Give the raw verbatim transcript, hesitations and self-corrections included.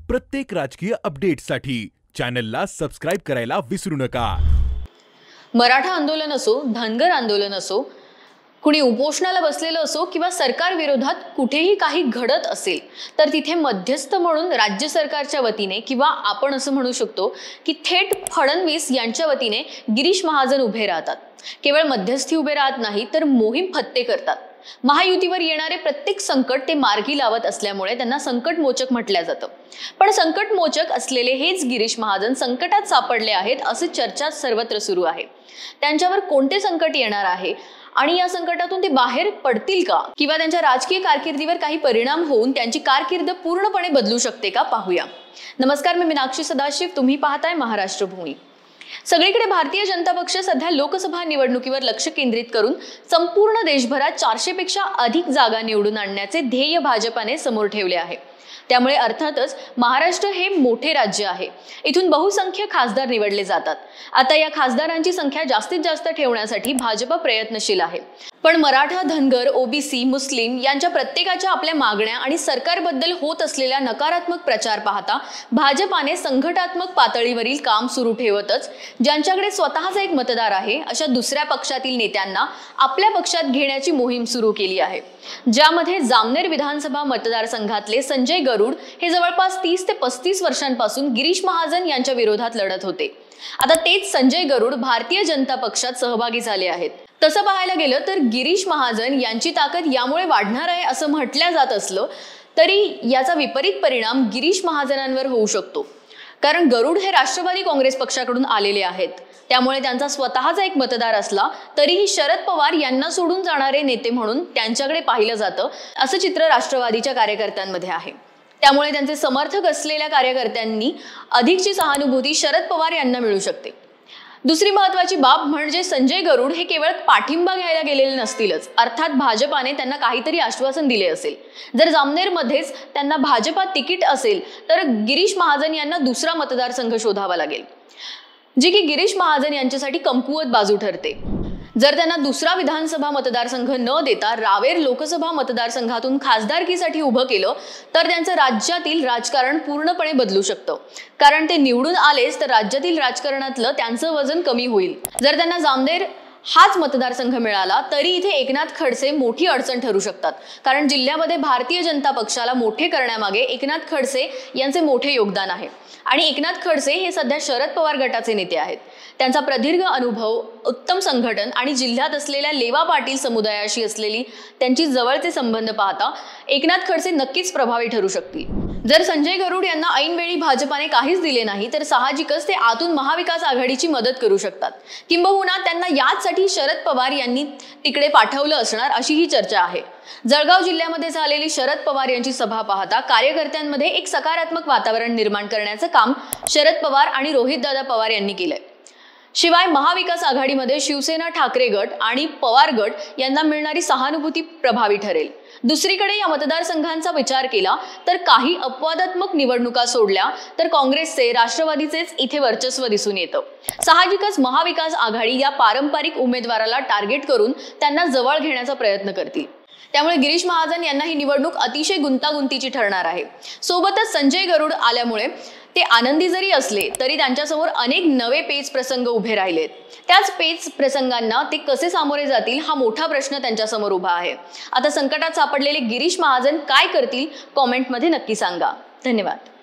प्रत्येक राजकीय अपडेटसाठी चॅनलला सबस्क्राइब करायला विसरू नका। मराठा आंदोलन असो, धनगर आंदोलन असो, कुणी उपोषणाला बसलेलं असो किंवा सरकार विरोधात कुठेही काही घडत असेल तर तिथे मध्यस्थ म्हणून राज्य सरकारच्या वतीने किंवा आपण असं म्हणू शकतो की थेट फडणवीस यांच्या वतीने गिरीश महाजन उभे राहतात। केवळ मध्यस्थी उभे राहत नाही तर मोहीम फत्ते करतात। महायुतीवर येणारे प्रत्येक संकट ते मार्गी लावत असल्यामुळे त्यांना संकटमोचक म्हटलं जातं। पण संकटमोचक असलेले हेच गिरीश महाजन संकटात सापडले आहेत असे चर्चा सर्वत्र सुरू आहे। त्यांच्यावर कोणते संकट येणार आहे आणि या संकटातून ते बाहेर पडतील का किंवा त्यांच्या राजकीय कारकिर्दीवर काही परिणाम होऊन त्यांची कारकीर्द पूर्णपणे बदलू शकते का पाहूया। नमस्कार, मी मीनाक्षी सदाशिव, तुम्ही पाहताय महाराष्ट्र भूमी। सगळीकडे भारतीय जनता पक्ष सध्या लोकसभा निवडणुकीवर लक्ष केंद्रित करून संपूर्ण देशभरात चारशे पेक्षा अधिक जागा निवडून आणण्याचे ध्येय भाजपाने समोर ठेवले आहे। त्यामुळे अर्थातच महाराष्ट्र हे मोठे राज्य आहे। इथून बहुसंख्य खासदार निवडले जातात। आता या खासदारांची संख्या जास्तीत जास्त ठेवण्यासाठी भाजप प्रयत्नशील आहे। पण मराठा, धनगर, ओबीसी, मुस्लिम यांच्या प्रत्येकाच्या आपल्या मागण्या आणि सरकारबद्दल होत असलेल्या नकारात्मक प्रचार पाहता भाजपाने संघटनात्मक पातळीवरील काम सुरू ठेवतच ज्यांच्याकडे स्वतःचा एक मतदार आहे अशा दुसऱ्या पक्षातील नेत्यांना आपल्या पक्षात घेण्याची मोहीम सुरू केली आहे। ज्यामध्ये जामनेर विधानसभा मतदारसंघातले संजय गरुड हे जवळपास तीस ते पस्तीस वर्षांपासून गिरीश महाजन यांच्या विरोधात लढत होते। आता तेच संजय गरुड भारतीय जनता पक्षात सहभागी झाले आहेत। तसं पाहायला गेलं तर गिरीश महाजन यांची ताकद यामुळे वाढणार आहे असं म्हटलं जात असलं तरी याचा विपरीत परिणाम गिरीश महाजनांवर होऊ शकतो। कारण गरुड हे राष्ट्रवादी काँग्रेस पक्षाकडून आलेले आहेत। त्यामुळे त्यांचा स्वतःचा एक मतदार असला तरीही शरद पवार यांना सोडून जाणारे नेते म्हणून त्यांच्याकडे पाहिलं जातं असं चित्र राष्ट्रवादीच्या कार्यकर्त्यांमध्ये आहे। त्यामुळे त्यांचे समर्थक असलेल्या कार्यकर्त्यांनी अधिकची सहानुभूती शरद पवार यांना मिळू शकते। दुसरी महत्त्वाची बाब म्हणजे संजय गरुड हे केवळ पाठिंबा घ्यायला गेलेले नसतीलच, अर्थात भाजपाने त्यांना काहीतरी आश्वासन दिले असेल। जर जामनेरमध्येच त्यांना भाजपात तिकीट असेल तर गिरीश महाजन यांना दुसरा मतदारसंघ शोधावा लागेल, जी की गिरीश महाजन यांच्यासाठी कमकुवत बाजू ठरते। जर त्यांना दुसरा विधानसभा मतदारसंघ न देता रावेर लोकसभा मतदारसंघातून खासदारकीसाठी उभं केलं तर त्यांचं राज्यातील राजकारण पूर्णपणे बदलू शकतं। कारण ते निवडून आलेच तर राज्यातील राजकारणातलं त्यांचं वजन कमी होईल। जर त्यांना जामनेर हाच मतदारसंघ मिळाला तरी इथे एकनाथ खडसे मोठी अडचण ठरू शकतात। कारण जिल्ह्यामध्ये भारतीय जनता पक्षाला मोठे करण्यामागे एकनाथ खडसे यांचे मोठे योगदान आहे आणि एकनाथ खडसे हे सध्या शरद पवार गटाचे नेते आहेत। त्यांचा प्रदीर्घ अनुभव, उत्तम संघटन आणि जिल्ह्यात असलेल्या लेवा पाटील समुदायाशी असलेली त्यांची जवळचे संबंध पाहता एकनाथ खडसे नक्कीच प्रभावी ठरू शकतील। जर संजय गरुड यांना ऐनवेळी भाजपाने काहीच दिले नाही तर साहजिकच ते आतून महाविकास आघाडीची मदत करू शकतात। किंबहुना त्यांना याचसाठी शरद पवार यांनी तिकडे पाठवलं असणार अशी ही चर्चा आहे। जळगाव जिल्ह्यामध्ये झालेली शरद पवार यांची सभा पाहता कार्यकर्त्यांमध्ये एक सकारात्मक वातावरण निर्माण करण्याचं काम शरद पवार आणि रोहितदादा पवार यांनी केलंय। शिवाय महाविकास आघाडीमध्ये शिवसेना, ठाकरे गट आणि पवार गट यांना मिळणारी सहानुभूती प्रभावी ठरेल। दुसरीकडे या मतदारसंघांचा विचार केला तर काही अपवादात्मक निवडणुका सोडल्या तर काँग्रेसचे, राष्ट्रवादीचेच इथे वर्चस्व दिसून येतं। साहजिकच महाविकास आघाडी या पारंपरिक उमेदवाराला टार्गेट करून त्यांना जवळ घेण्याचा प्रयत्न करतील। त्यामुळे गिरीश महाजन यांना ही निवडणूक अतिशय गुंतागुंतीची ठरणार आहे। सोबतच संजय गरुड आल्यामुळे ते आनंदी जरी असले तरी त्यांच्यासमोर अनेक नवे पेच प्रसंग उभे राहिलेत। त्याच पेच प्रसंगांना ते कसे सामोरे जातील हा मोठा प्रश्न त्यांच्यासमोर उभा आहे। आता संकटात सापडलेले गिरीश महाजन काय करतील कॉमेंटमध्ये नक्की सांगा। धन्यवाद।